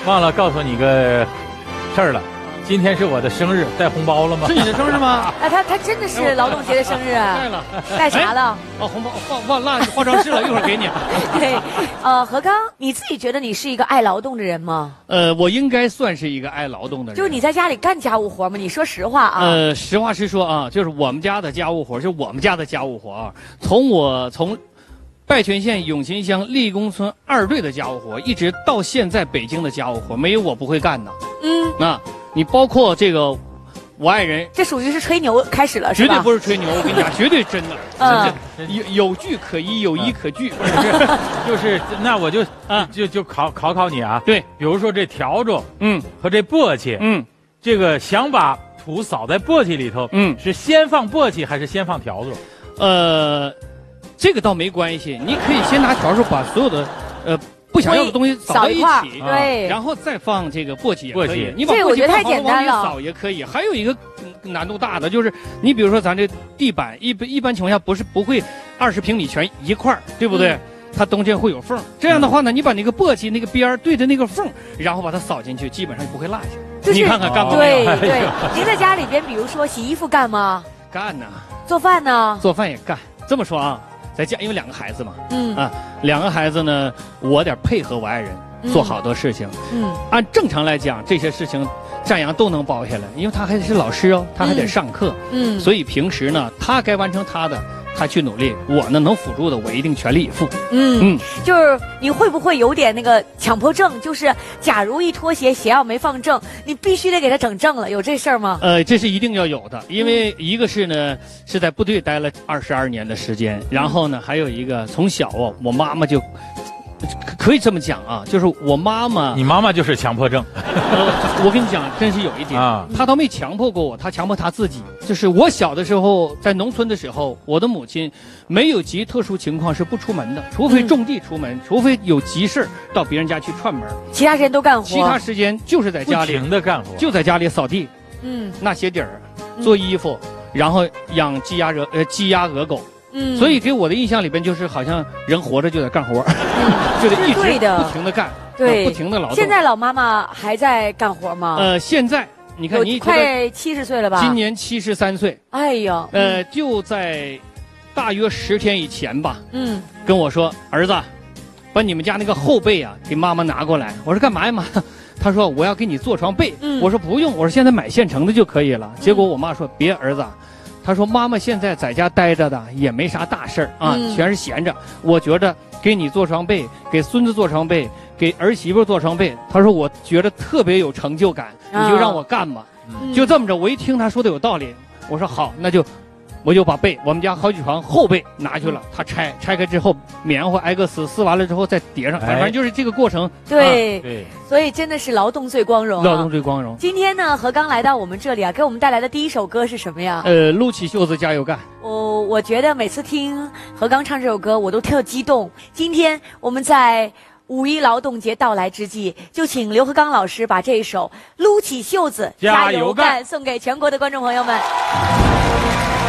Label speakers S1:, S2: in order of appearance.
S1: 忘了告诉你个事儿了，今天是我的生日，带红包了吗？
S2: 是你的生日吗？
S3: 啊，他真的是劳动节的生日啊！
S2: 带了，
S3: 带啥了？
S2: 哦，红包忘落化妆室了，一会儿给你。
S3: 对，何刚，你自己觉得你是一个爱劳动的人吗？
S2: 我应该算是一个爱劳动的人。
S3: 就是你在家里干家务活吗？你说实话啊。
S2: 实话实说啊，就是我们家的家务活，就我们家的家务活啊，从拜泉县永勤乡立功村2队的家务活，一直到现在北京的家务活，没有我不会干的。你包括这个，我爱人，
S3: 这属于是吹牛开始了，是吧？
S2: 绝对不是吹牛，我跟你讲，绝对真的，有据可依，有依可据。
S1: 就是那我就考你啊。
S2: 对，
S1: 比如说这笤帚，和这簸箕，这个想把土扫在簸箕里头，是先放簸箕还是先放笤帚？
S2: 这个倒没关系，你可以先拿笤帚把所有的不想要的东西扫到一起，
S3: 对，
S2: 然后再放这个簸箕也可以。你把
S3: 簸箕放好了往里
S2: 扫也可以。还有一个难度大的就是，你比如说咱这地板一般情况下不会20平米全一块儿，对不对？它中间会有缝，这样的话呢，你把那个簸箕那个边对着那个缝，然后把它扫进去，基本上就不会落下。你看看干不干？
S3: 对，您在家里边，比如说洗衣服干吗？
S2: 干呢。
S3: 做饭呢？
S2: 做饭也干。这么说啊。在家，因为2个孩子嘛，2个孩子呢，我得配合我爱人做好多事情。按正常来讲，这些事情张扬都能包下来，因为他还是老师哦，他还得上课。所以平时呢，他该完成他的，他去努力，我呢能辅助的，我一定全力以赴。
S3: 就是你会不会有点那个强迫症？就是假如一脱鞋要没放正，你必须得给他整正了，有这事儿吗？
S2: 这是一定要有的，因为一个是呢是在部队待了22年的时间，然后呢还有一个从小啊，我妈妈就。可以这么讲啊，就是我妈妈，
S1: 你妈妈就是强迫症。
S2: 我跟你讲，真是有一点啊，她倒没强迫过我，她强迫她自己。就是我小的时候在农村的时候，我的母亲没有极特殊情况是不出门的，除非种地出门，除非有急事到别人家去串门，
S3: 其他时间都干活。
S2: 其他时间就是在家里
S1: 不停的干活，
S2: 就在家里扫地，纳鞋底儿，做衣服，然后养鸡鸭鹅狗。所以给我的印象里边就是好像人活着就得干活，就得一直不停的干，
S3: 对，
S2: 不停的劳动。
S3: 现在老妈妈还在干活吗？
S2: 现在你看你
S3: 快70岁了吧？
S2: 今年73岁。
S3: 哎呀，
S2: 就在大约10天以前吧，跟我说儿子，把你们家那个后背啊给妈妈拿过来。我说干嘛呀妈？他说我要给你做床被。我说不用，我说现在买现成的就可以了。结果我妈说别儿子。他说：“妈妈现在在家待着的也没啥大事儿啊，全是闲着。我觉得给你做床被，给孙子做床被，给儿媳妇做床被。他说我觉得特别有成就感，你就让我干吧。就这么着，我一听他说的有道理，我说好，那就我就把被我们家好几床后被拿去了。他拆开之后，棉花挨个撕完了之后再叠上，反正就是这个过程。
S3: 对，所以真的是劳动最光荣。
S2: 劳动最光荣。
S3: 今天呢，何刚来到我们这里啊，给我们带来的第一首歌是什么呀？
S2: 撸起袖子加油干。
S3: 我觉得每次听何刚唱这首歌，我都特激动。今天我们在5·1劳动节到来之际，就请刘和刚老师把这一首《撸起袖子加油干》送给全国的观众朋友们。